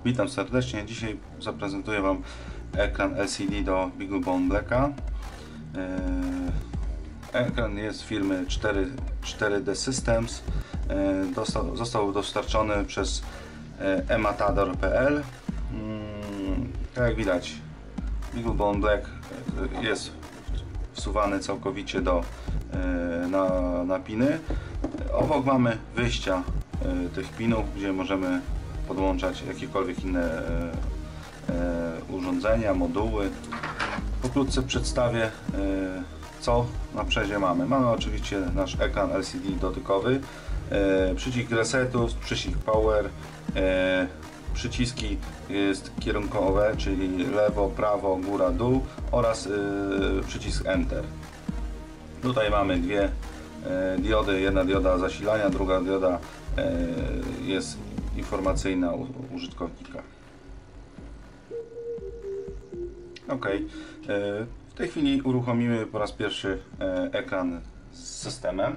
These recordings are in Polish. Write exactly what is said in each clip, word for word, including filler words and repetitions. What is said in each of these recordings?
Witam serdecznie. Dzisiaj zaprezentuję Wam ekran L C D do BeagleBone Blacka. Ekran jest z firmy cztery D Systems. Dostał, został dostarczony przez ematador kropka p l. Tak jak widać, BeagleBone Black jest wsuwany całkowicie do, na, na piny. Obok mamy wyjścia tych pinów, gdzie możemy podłączać jakiekolwiek inne urządzenia, moduły. Pokrótce przedstawię, co na przezie mamy. Mamy oczywiście nasz ekran L C D dotykowy, przycisk resetu, przycisk power, przyciski jest kierunkowe, czyli lewo, prawo, góra, dół oraz przycisk enter. Tutaj mamy dwie diody, jedna dioda zasilania, druga dioda jest informacyjna u użytkownika. Ok, w tej chwili uruchomimy po raz pierwszy ekran z systemem.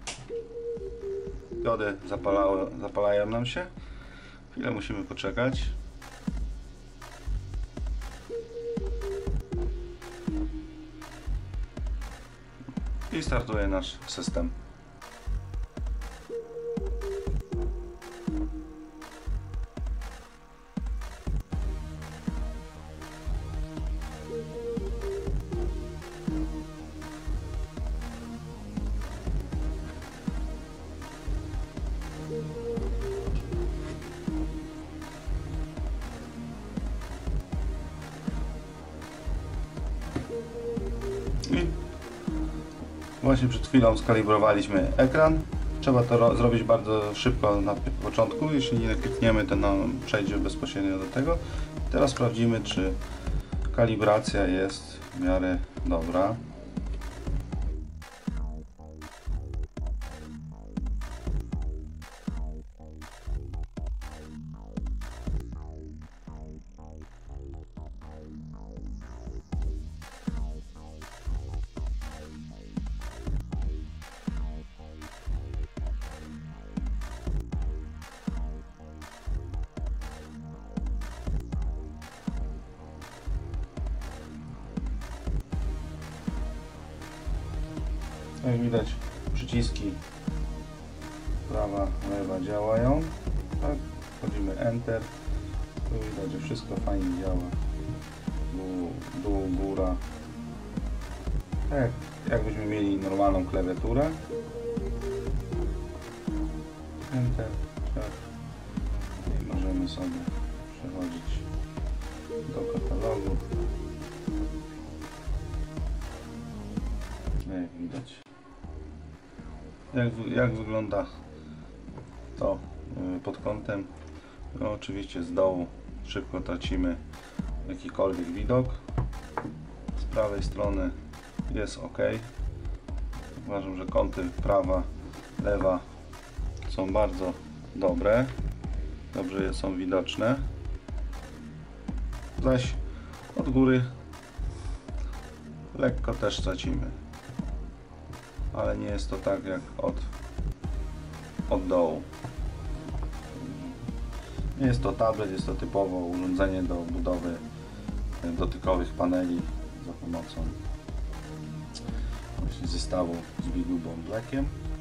Diody zapalały, zapalają nam się. Chwilę musimy poczekać. I startuje nasz system. I właśnie przed chwilą skalibrowaliśmy ekran. Trzeba to zrobić bardzo szybko na początku. Jeśli nie klikniemy, to nam przejdzie bezpośrednio do tego. Teraz sprawdzimy, czy kalibracja jest w miarę dobra. Jak widać, przyciski prawa, lewa działają. Tak, wchodzimy enter. Tu widać, że wszystko fajnie działa. Dół, dół, góra. Tak, jakbyśmy mieli normalną klawiaturę. Enter, tak. I możemy sobie przechodzić do katalogu. Jak widać. Jak, jak wygląda to pod kątem? No, oczywiście z dołu szybko tracimy jakikolwiek widok. Z prawej strony jest ok. Uważam, że kąty prawa, lewa są bardzo dobre. Dobrze są widoczne. Zaś od góry lekko też tracimy. Ale nie jest to tak jak od, od dołu. Nie jest to tablet, jest to typowo urządzenie do budowy dotykowych paneli za pomocą właśnie zestawu z BeagleBone Blackiem.